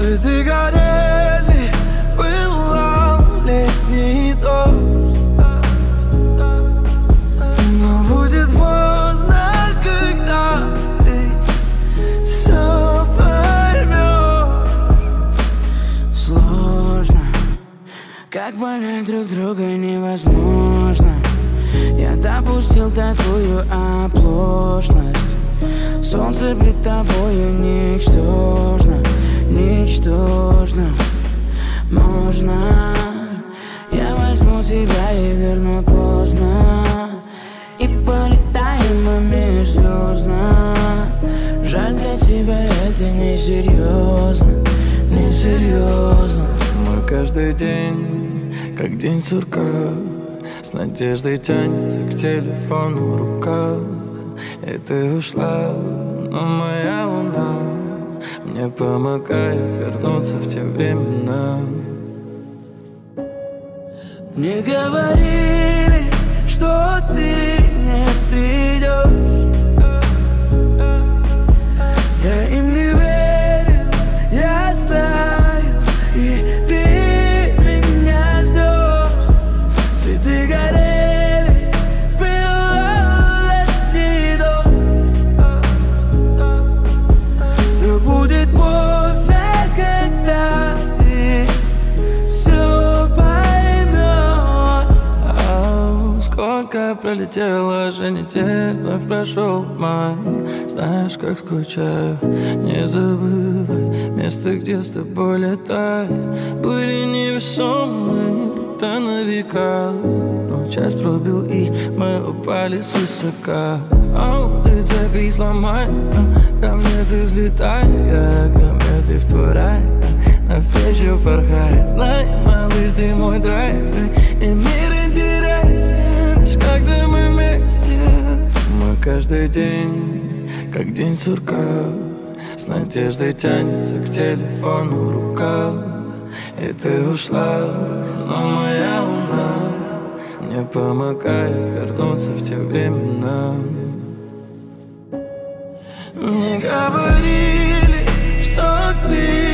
Цветы горели, пылал летний дождь. Но будет поздно, когда ты все поймешь. Сложно, как понять друг друга невозможно. Я допустил такую оплошность. Солнце пред тобою ничтожно, ничтожно. Можно, я возьму тебя и верну поздно, и полетаем мы межзвездно. Жаль, для тебя это несерьезно, несерьезно. Мой каждый день, как день сурка, с надеждой тянется к телефону рука. И ты ушла, но моя луна мне помогает вернуться в те времена. Мне говорили, что ты не придешь. Я им не верил, я знаю, и ты меня ждешь. Цветы горели, пылал летний дождь. Но будет поздно, когда ты все поймешь. Сколько пролетело же недель, вновь прошел май. Знаешь, как скучаю, не забывай место, где с тобой летали. Были невесомые, будто на века. Но час пробил, и мы упали свысока. Ты цепи сломай, ко мне ты взлетай, ко мне ты в твой рай, навстречу порхай. Знай, малыш, ты мой драйв, и мир интересен, лишь когда мы вместе. Мы каждый день, как день сурка, с надеждой тянется к телефону рука. И ты ушла, но моя луна мне помогает вернуться в те времена. Мне говорили, что ты